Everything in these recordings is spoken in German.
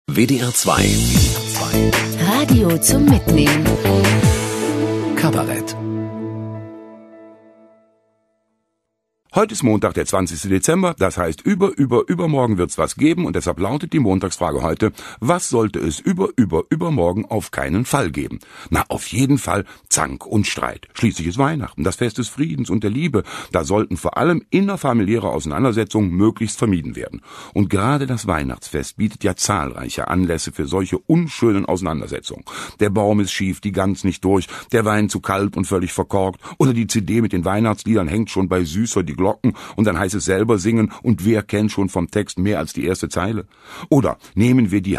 WDR 2. Radio zum Mitnehmen. Kabarett. Heute ist Montag, der 20. Dezember, das heißt übermorgen wird's was geben und deshalb lautet die Montagsfrage heute, was sollte es übermorgen auf keinen Fall geben? Na, auf jeden Fall Zank und Streit. Schließlich ist Weihnachten, das Fest des Friedens und der Liebe. Da sollten vor allem innerfamiliäre Auseinandersetzungen möglichst vermieden werden. Und gerade das Weihnachtsfest bietet ja zahlreiche Anlässe für solche unschönen Auseinandersetzungen. Der Baum ist schief, die Gans nicht durch, der Wein zu kalt und völlig verkorkt oder die CD mit den Weihnachtsliedern hängt schon bei Süßer die Glocken und dann heißt es selber singen und wer kennt schon vom Text mehr als die erste Zeile? Oder nehmen wir die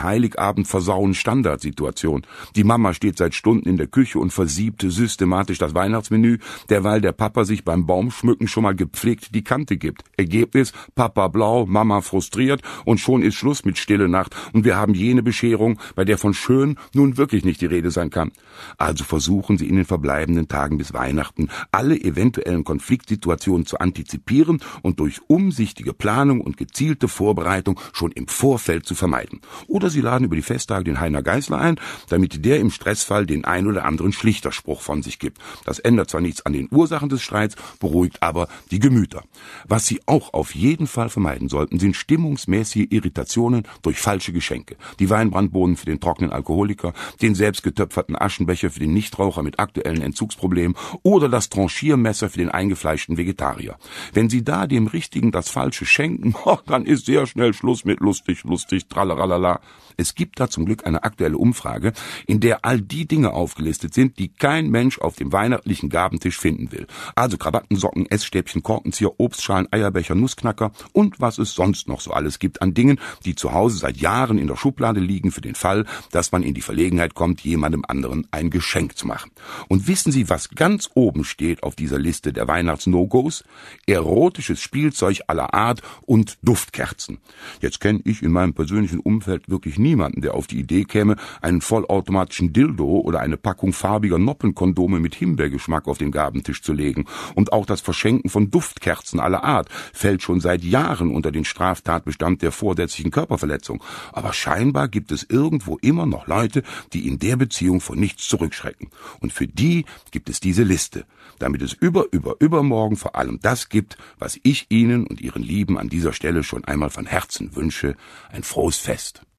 Heiligabend-Versauen-Standardsituation. Die Mama steht seit Stunden in der Küche und versiebt systematisch das Weihnachtsmenü, derweil der Papa sich beim Baumschmücken schon mal gepflegt die Kante gibt. Ergebnis, Papa blau, Mama frustriert und schon ist Schluss mit Stille Nacht und wir haben jene Bescherung, bei der von schön nun wirklich nicht die Rede sein kann. Also versuchen Sie in den verbleibenden Tagen bis Weihnachten alle eventuellen Konfliktsituationen zu antizipieren und durch umsichtige Planung und gezielte Vorbereitung schon im Vorfeld zu vermeiden. Oder Sie laden über die Festtage den Heiner Geißler ein, damit der im Stressfall den ein oder anderen Schlichterspruch von sich gibt. Das ändert zwar nichts an den Ursachen des Streits, beruhigt aber die Gemüter. Was Sie auch auf jeden Fall vermeiden sollten, sind stimmungsmäßige Irritationen durch falsche Geschenke. Die Weinbrandbohnen für den trockenen Alkoholiker, den selbstgetöpferten Aschenbecher für den Nichtraucher mit aktuellen Entzugsproblemen oder das Tranchiermesser für den eingefleischten Vegetarier. Wenn Sie da dem Richtigen das Falsche schenken, dann ist sehr schnell Schluss mit lustig, tralalala. Es gibt da zum Glück eine aktuelle Umfrage, in der all die Dinge aufgelistet sind, die kein Mensch auf dem weihnachtlichen Gabentisch finden will. Also Krawatten, Socken, Essstäbchen, Korkenzieher, Obstschalen, Eierbecher, Nussknacker und was es sonst noch so alles gibt an Dingen, die zu Hause seit Jahren in der Schublade liegen für den Fall, dass man in die Verlegenheit kommt, jemandem anderen ein Geschenk zu machen. Und wissen Sie, was ganz oben steht auf dieser Liste der Weihnachts-No-Gos? Erotisches Spielzeug aller Art und Duftkerzen. Jetzt kenne ich in meinem persönlichen Umfeld wirklich niemanden, der auf die Idee käme, einen vollautomatischen Dildo oder eine Packung farbiger Noppenkondome mit Himbeergeschmack auf den Gabentisch zu legen. Und auch das Verschenken von Duftkerzen aller Art fällt schon seit Jahren unter den Straftatbestand der vorsätzlichen Körperverletzung. Aber scheinbar gibt es irgendwo immer noch Leute, die in der Beziehung vor nichts zurückschrecken. Und für die gibt es diese Liste, damit es übermorgen vor allem das gibt, was ich Ihnen und Ihren Lieben an dieser Stelle schon einmal von Herzen wünsche, ein frohes Fest.